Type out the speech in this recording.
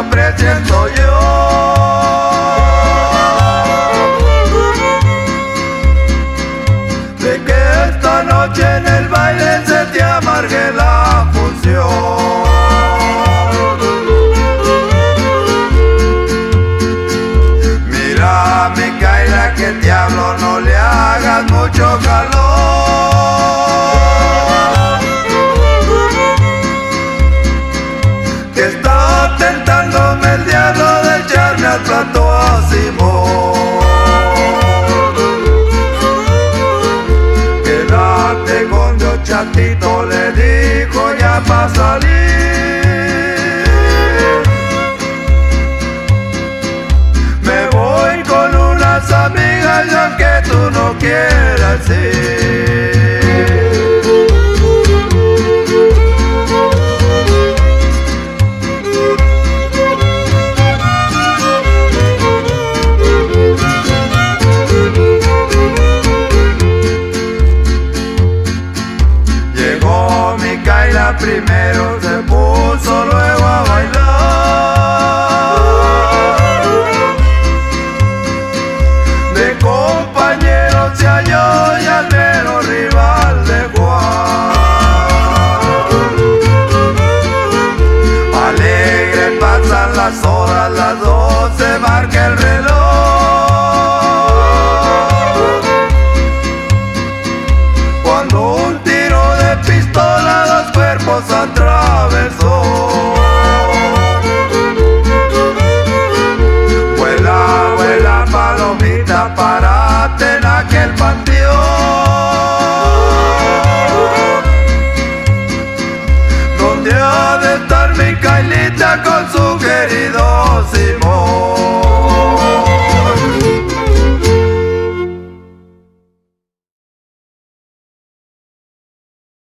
presiento yo de que esta noche en el baile se te amargue la función. Mira, Micaela, que te hablo, no le hagas mucho calor, que está tentándome el diablo de echarme al plato a Simón. Quédate con Dios, chatito, le dijo ya pa' salir. Me voy con unas amigas y aunque tú no quieras ir. Llegó Micaela primero, se puso luego a bailar. De compañero se halló y al mero rival de Juan. Alegre pasan las horas, las 12 marca el reloj. Cuando un tiro de pistola dos cuerpos atravesó. Vuela, vuela palomita, párate en aquel panteón, donde ha de estar Micaelita con su querido Simón.